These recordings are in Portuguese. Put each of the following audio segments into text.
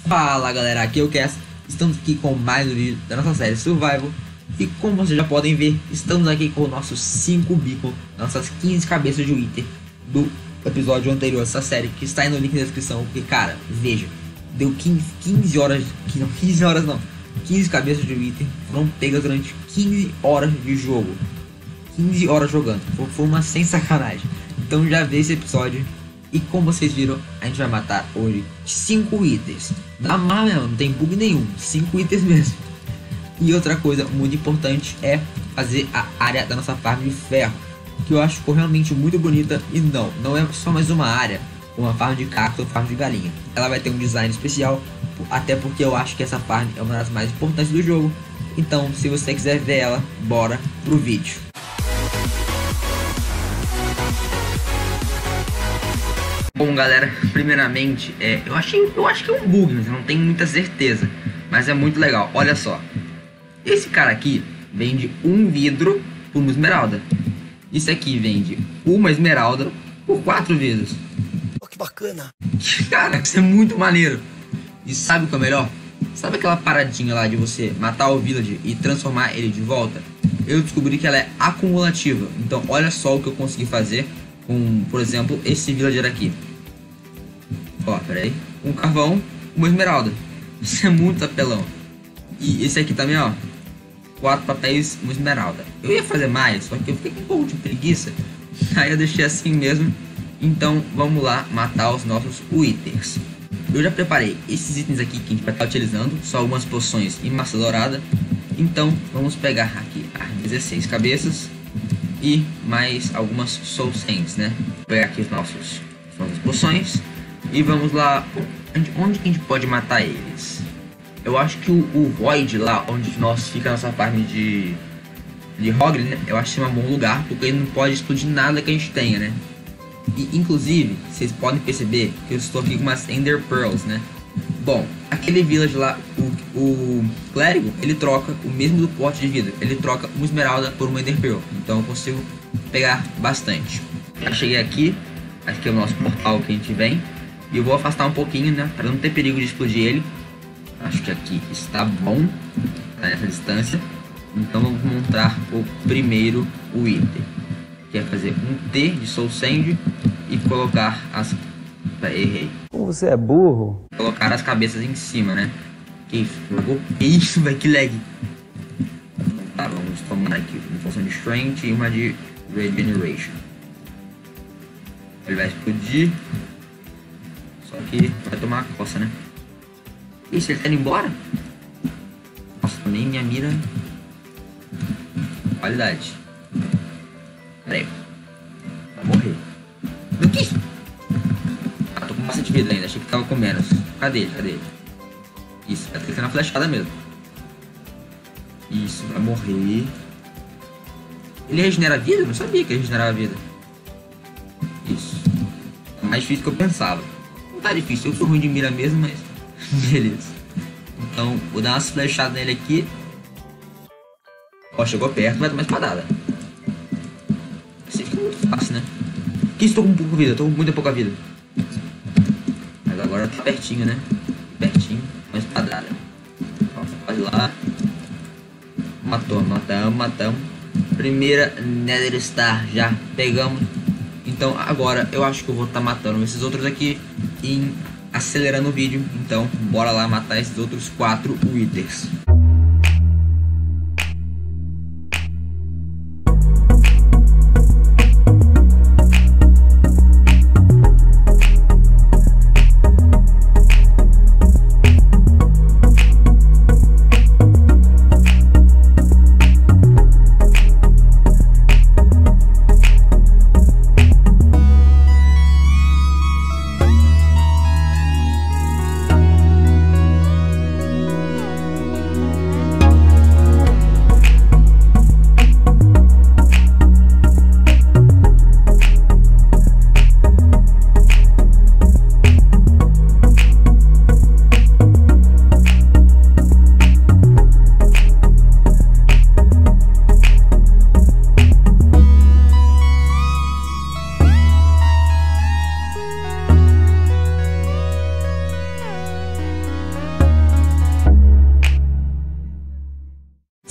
Fala galera, aqui é o Cass. Estamos aqui com mais um vídeo da nossa série Survival. E como vocês já podem ver, estamos aqui com nossos 5 bicos, nossas 15 cabeças de Wither do episódio anterior dessa série, que está aí no link na descrição. Porque cara, veja, deu 15 horas, 15 cabeças de Wither foram pegas durante 15 horas de jogo. 15 horas jogando, foi uma sem sacanagem. Então já vê esse episódio. E como vocês viram, a gente vai matar hoje 5 itens. Dá mal mesmo, não tem bug nenhum, 5 itens mesmo. E outra coisa muito importante é fazer a área da nossa farm de ferro, que eu acho que ficou realmente muito bonita. E não é só mais uma área, uma farm de cacto ou farm de galinha. Ela vai ter um design especial, até porque eu acho que essa farm é uma das mais importantes do jogo. Então se você quiser ver ela, bora pro vídeo. Bom galera, primeiramente, eu acho que é um bug, mas eu não tenho muita certeza. Mas é muito legal, olha só. Esse cara aqui vende um vidro por uma esmeralda. Isso aqui vende uma esmeralda por 4 vidros. Oh, que bacana. Cara, isso é muito maneiro. E sabe o que é melhor? Sabe aquela paradinha lá de você matar o village e transformar ele de volta? Eu descobri que ela é acumulativa. Então olha só o que eu consegui fazer com, por exemplo, esse villager aqui. Ó, pera aí. Um carvão, uma esmeralda. Isso é muito apelão. E esse aqui também, ó. 4 papéis, uma esmeralda. Eu ia fazer mais, só que eu fiquei com um pouco de preguiça. Aí eu deixei assim mesmo. Então vamos lá matar os nossos Withers. Eu já preparei esses itens aqui que a gente vai estar utilizando. Só algumas poções e massa dourada. Então vamos pegar aqui as 16 cabeças e mais algumas soul sands, né? Vou pegar aqui as nossas poções. E vamos lá, onde que a gente pode matar eles? Eu acho que o Void lá, onde nós fica a nossa farm de Hoggle, né? Eu acho que é um bom lugar, porque ele não pode explodir nada que a gente tenha, né? E inclusive, vocês podem perceber que eu estou aqui com umas Ender Pearls, né? Bom, aquele village lá, o clérigo, ele troca o mesmo do pote de vidro. Ele troca uma esmeralda por uma Ender Pearl. Então eu consigo pegar bastante. Já cheguei aqui é o nosso portal que a gente vem. E eu vou afastar um pouquinho, né, para não ter perigo de explodir ele. Acho que aqui está bom, tá nessa distância. Então vamos montar o primeiro Wither, que é fazer um T de soul sand e colocar as... Errei. Como você é burro? Colocar as cabeças em cima, né? Que isso, velho, que lag. Tá, vamos tomar aqui uma função de strength e uma de regeneration. Ele vai explodir. Só que vai tomar a coça, né? Isso, ele tá indo embora? Nossa, nem minha mira. Qualidade. Pera aí. Vai morrer. O que é isso? Ah, tô com bastante vida ainda. Achei que tava com menos. Cadê ele? Cadê ele? Isso, vai ter que ser na flechada mesmo. Isso, vai morrer. Ele regenera a vida? Eu não sabia que ele regenerava a vida. Isso. É mais difícil que eu pensava. Não tá difícil, eu sou ruim de mira mesmo, mas beleza. Então, vou dar umas flechadas nele aqui. Ó, chegou perto, vai tomar espadada. Assim fica muito fácil, né? Que estou com pouca vida, tô com muita pouca vida. Mas agora tá pertinho, né? Pertinho, uma espadada. Ó, pode ir lá. Matamos. Primeira Nether Star, já pegamos. Então agora eu acho que eu vou estar matando esses outros aqui e acelerando o vídeo. Então bora lá matar esses outros 4 Withers.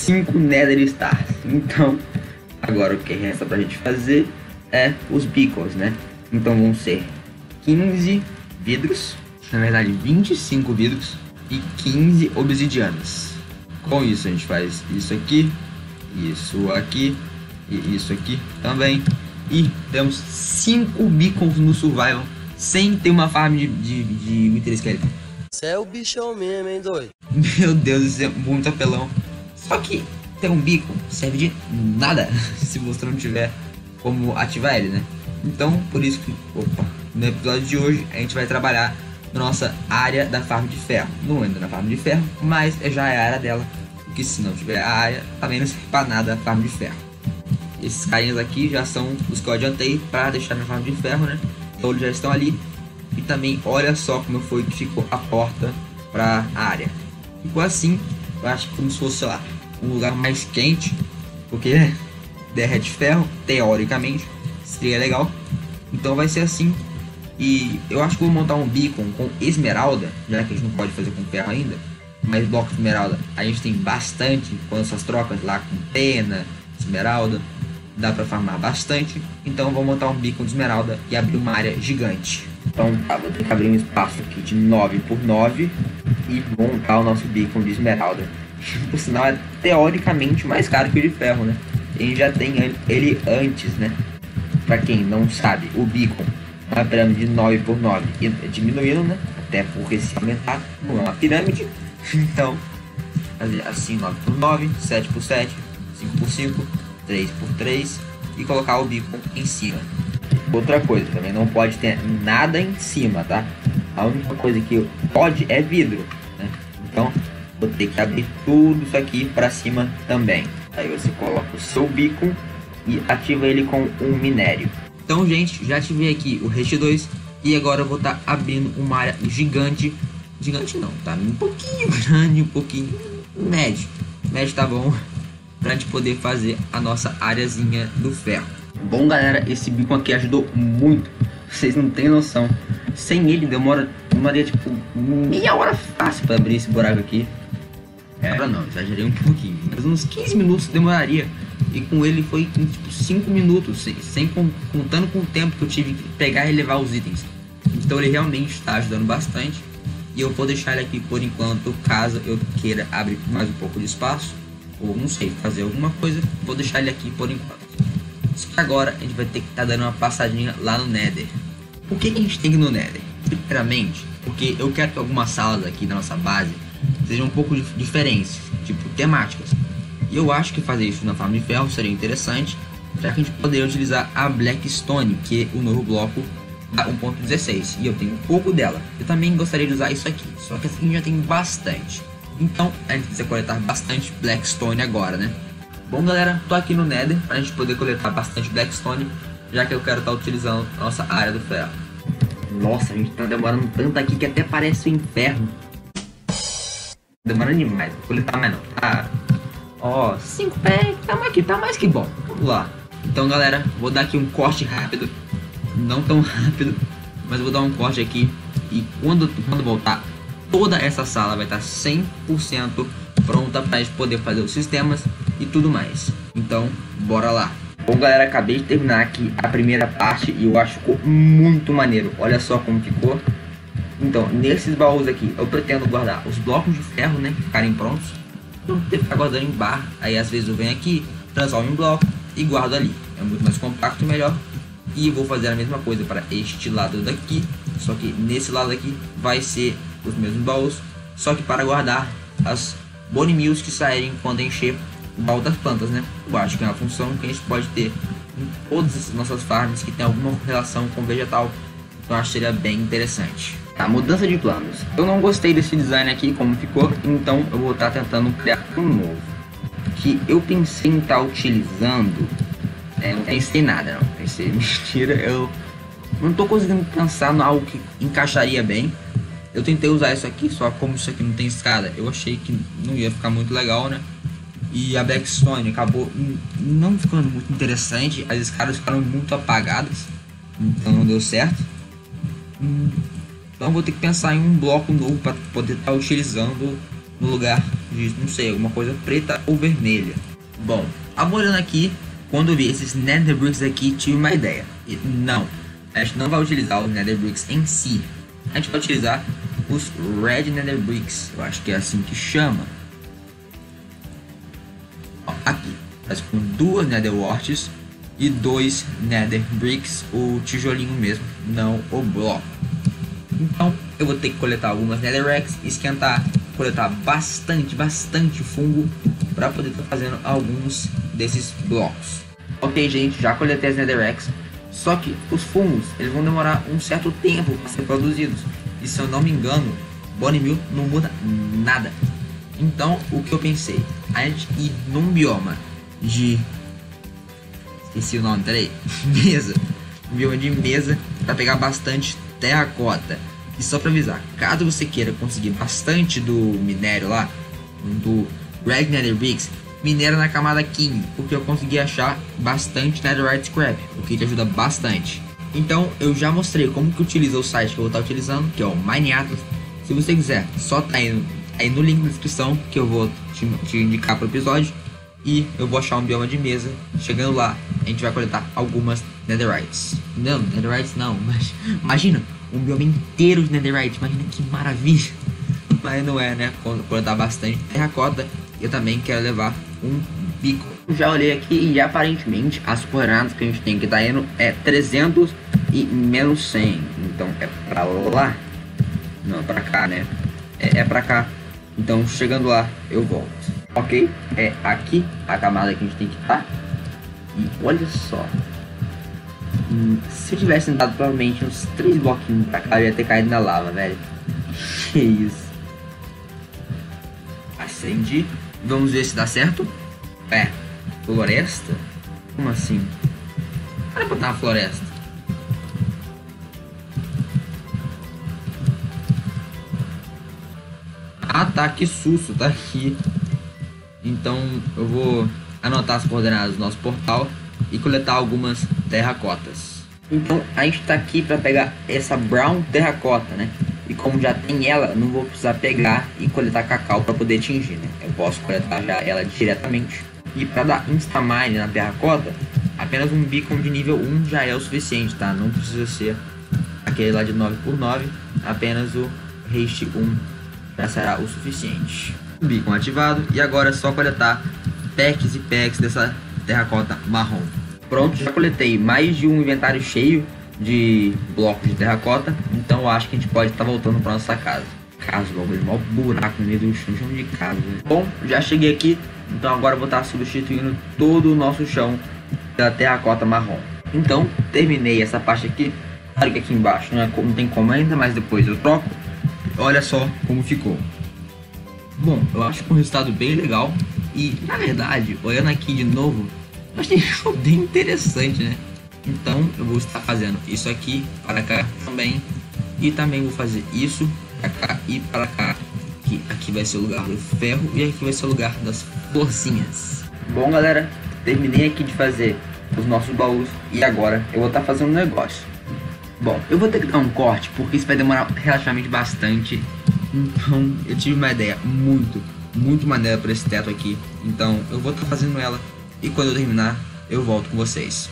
5 Nether Stars. Então, agora o que resta pra gente fazer é os beacons, né? Então vão ser 15 vidros, na verdade 25 vidros e 15 obsidianas. Com isso a gente faz isso aqui e isso aqui também. E temos 5 beacons no survival sem ter uma farm de Wither Skeleton. Você é o bichão mesmo, hein, doido? Meu Deus, isso é muito apelão. Só que ter um beacon serve de nada se você não tiver como ativar ele, né? Então, por isso que, no episódio de hoje a gente vai trabalhar na nossa área da farm de ferro. Não entra na farm de ferro, mas já é a área dela. Porque se não tiver a área, também não serve pra nada a farm de ferro. Esses carinhas aqui já são os que eu adiantei para deixar na farm de ferro, né? Todos já estão ali. E também olha só como foi que ficou a porta para a área. Ficou assim, eu acho que como se fosse, sei lá, um lugar mais quente, porque derrete ferro, teoricamente, seria legal. Então vai ser assim. E eu acho que vou montar um beacon com esmeralda, já que a gente não pode fazer com ferro ainda. Mas bloco de esmeralda a gente tem bastante com essas trocas lá com pena, esmeralda. Dá pra farmar bastante. Então vou montar um beacon de esmeralda e abrir uma área gigante. Então tá, vou ter que abrir um espaço aqui de 9 por 9 e montar o nosso beacon de esmeralda. Por sinal é teoricamente mais caro que o de ferro, né? A gente já tem ele antes, né? Pra quem não sabe, o beacon é uma pirâmide de 9 por 9 e diminuindo, né? Até porque se aumentar não é uma pirâmide. Então, fazer assim 9 por 9, 7 por 7, 5 por 5, 3 por 3 e colocar o beacon em cima. Outra coisa, também não pode ter nada em cima, tá? A única coisa que pode é vidro, né? Então, vou ter que abrir tudo isso aqui para cima também. Aí você coloca o seu beacon e ativa ele com um minério. Então, gente, já ativei aqui o Rest 2 e agora eu vou estar abrindo uma área gigante. Gigante não, tá? Um pouquinho grande, um pouquinho médio. Médio tá bom, pra gente poder fazer a nossa areazinha do ferro. Bom, galera, esse beacon aqui ajudou muito. Vocês não tem noção. Sem ele demoraria tipo meia hora fácil para abrir esse buraco aqui. Não, exagerei um pouquinho, mas uns 15 minutos demoraria. E com ele foi em tipo 5 minutos, contando com o tempo que eu tive que pegar e levar os itens. Então ele realmente está ajudando bastante. E eu vou deixar ele aqui por enquanto, caso eu queira abrir mais um pouco de espaço, ou não sei, fazer alguma coisa, vou deixar ele aqui por enquanto. Só que agora a gente vai ter que estar dando uma passadinha lá no Nether. Por que a gente tem que ir no Nether? Primeiramente, porque eu quero que algumas salas aqui da nossa base sejam um pouco diferentes, tipo temáticas. E eu acho que fazer isso na farm de ferro seria interessante, já que a gente poderia utilizar a Blackstone, que é o novo bloco da 1.16, e eu tenho um pouco dela. Eu também gostaria de usar isso aqui, só que essa aqui já tem bastante. Então a gente precisa coletar bastante Blackstone agora, né? Bom, galera, tô aqui no Nether pra gente poder coletar bastante Blackstone, já que eu quero estar utilizando a nossa área do ferro. Nossa, a gente tá demorando tanto aqui que até parece o inferno. Demorando demais, vou coletar mais não. Ah, ó, 5 pés, tá mais que bom. Vamos lá. Então, galera, vou dar aqui um corte rápido. Não tão rápido, mas vou dar um corte aqui. E quando voltar, toda essa sala vai estar 100% pronta pra gente poder fazer os sistemas e tudo mais. Então, bora lá. Bom, galera, acabei de terminar aqui a primeira parte e eu acho que ficou muito maneiro. Olha só como ficou. Então, nesses baús aqui, eu pretendo guardar os blocos de ferro, né, ficarem prontos. Não ter que ficar guardando em barra. Aí, às vezes, eu venho aqui, transformo em bloco e guardo ali. É muito mais compacto e melhor. E vou fazer a mesma coisa para este lado daqui. Só que nesse lado aqui vai ser os mesmos baús, só que para guardar as bone meals que saírem quando encher o baú das plantas, né? Eu acho que é uma função que a gente pode ter em todas as nossas farms que tem alguma relação com vegetal. Então eu acho que seria bem interessante. Tá, mudança de planos. Eu não gostei desse design aqui como ficou, então eu vou estar tentando criar um novo. Que eu pensei em estar utilizando. Não pensei nada, não. Pensei, mentira, eu não tô conseguindo pensar em algo que encaixaria bem. Eu tentei usar isso aqui, só como isso aqui não tem escada, eu achei que não ia ficar muito legal, né? E a Blackstone acabou não ficando muito interessante, as escadas ficaram muito apagadas, então não deu certo. Então vou ter que pensar em um bloco novo para poder estar utilizando no lugar de, não sei, alguma coisa preta ou vermelha. Bom, olhando aqui, quando eu vi esses Nether Bricks aqui, tive uma ideia. E não, a gente não vai utilizar os Nether Bricks em si. A gente vai utilizar os Red Nether Bricks, eu acho que é assim que chama. Ó, aqui, mas com 2 Nether Warts e 2 Nether Bricks, o tijolinho mesmo, não o bloco. Então eu vou ter que coletar algumas Netherracks, esquentar, coletar bastante fungo para poder estar fazendo alguns desses blocos. Ok, gente, já coletei as Netherracks, só que os fungos eles vão demorar um certo tempo para ser produzidos. E se eu não me engano, Bone Meal não muda nada. Então o que eu pensei, a gente ir num bioma de... esqueci o nome, peraí. Mesa. Um bioma de mesa para pegar bastante terracota. E só para avisar, caso você queira conseguir bastante do minério lá, do Red Nether Bricks, minera na camada 15, porque eu consegui achar bastante Netherite Scrap, o que te ajuda bastante. Então eu já mostrei como que utiliza o site que eu vou estar utilizando, que é o Mine Atlas. Se você quiser, só tá aí no link na descrição, que eu vou te indicar para o episódio. E eu vou achar um bioma de mesa. Chegando lá, a gente vai coletar algumas Netherites. Não, Netherites não, mas imagina um bioma inteiro de Netherite, imagina que maravilha. Mas não é, né? Coletar bastante terracota. Eu também quero levar um bico. Já olhei aqui e aparentemente as coordenadas que a gente tem que estar indo é 300 e menos 100. Então é pra lá. Não, é pra cá, né? É pra cá. Então chegando lá eu volto. Ok? É aqui a camada que a gente tem que estar. E olha só. Se eu tivesse andado provavelmente uns 3 bloquinhos pra cá, eu ia ter caído na lava, velho. Que isso. Acendi. Vamos ver se dá certo. É. Floresta? Como assim? Para botar uma floresta. Ah tá, que susto, tá aqui. Então eu vou anotar as coordenadas do nosso portal e coletar algumas terracotas. Então a gente tá aqui para pegar essa brown terracota, né? E como já tem ela, não vou precisar pegar e coletar cacau para poder tingir, né? Eu posso coletar já ela diretamente. E para dar instamine na terracota, apenas um beacon de nível 1 já é o suficiente, tá? Não precisa ser aquele lá de 9x9, apenas o haste 1 já será o suficiente. Beacon ativado e agora é só coletar packs e packs dessa terracota marrom. Pronto, já coletei mais de um inventário cheio de blocos de terracota, então eu acho que a gente pode estar voltando para nossa casa. Casa, logo de mau buraco no meio do chão de casa, né? Bom, já cheguei aqui, então agora eu vou estar substituindo todo o nosso chão da terracota marrom. Então terminei essa parte aqui. Claro que aqui embaixo não tem como ainda, mas depois eu troco. Olha só como ficou. Bom, eu acho que um resultado bem legal. E na verdade, olhando aqui de novo, eu achei bem interessante, né? Então eu vou estar fazendo isso aqui para cá também. E também vou fazer isso para cá e para cá. Que aqui vai ser o lugar do ferro e aqui vai ser o lugar das florzinhas. Bom galera, terminei aqui de fazer os nossos baús. E agora eu vou estar fazendo um negócio. Bom, eu vou ter que dar um corte porque isso vai demorar relativamente bastante. Então eu tive uma ideia muito maneira para esse teto aqui. Então eu vou estar fazendo ela e quando eu terminar eu volto com vocês.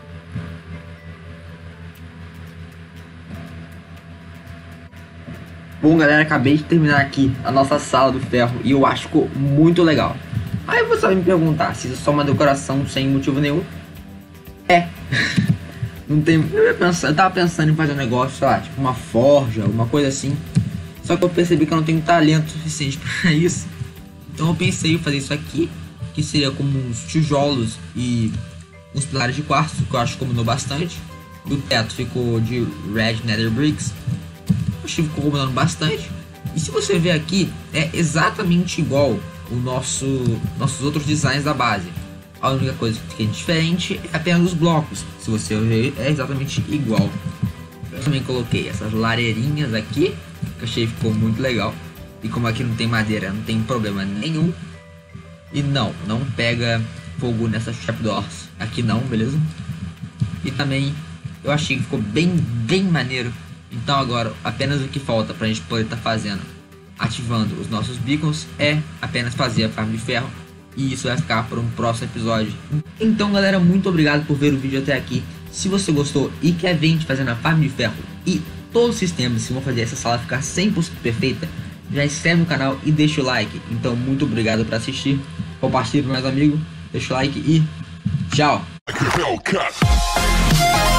Bom galera, acabei de terminar aqui a nossa sala do ferro e eu acho que ficou muito legal. Aí você vai me perguntar se isso é só uma decoração sem motivo nenhum. É. Não tem. Eu tava pensando em fazer um negócio, sei lá, tipo uma forja, alguma coisa assim. Só que eu percebi que eu não tenho talento suficiente para isso. Então eu pensei em fazer isso aqui, que seria como uns tijolos e uns pilares de quartzo, que eu acho que combinou bastante. O teto ficou de Red Nether Bricks. Eu achei que ficou combinando bastante. E se você ver aqui, é exatamente igual o nossos outros designs da base. A única coisa que é diferente é apenas os blocos. Se você ver, é exatamente igual. Eu também coloquei essas lareirinhas aqui, que eu achei que ficou muito legal. E como aqui não tem madeira, não tem problema nenhum. E não pega fogo nessas trapdoors. Aqui não, beleza? E também eu achei que ficou bem maneiro. Então agora apenas o que falta pra gente poder estar fazendo ativando os nossos beacons, é apenas fazer a farm de ferro. E isso vai ficar para um próximo episódio. Então galera, muito obrigado por ver o vídeo até aqui. Se você gostou e quer ver a gente fazendo a farm de ferro e todos os sistemas que vão fazer essa sala ficar 100% perfeita, já se inscreve no canal e deixa o like. Então muito obrigado por assistir. Compartilhe com mais amigos, deixa o like e tchau.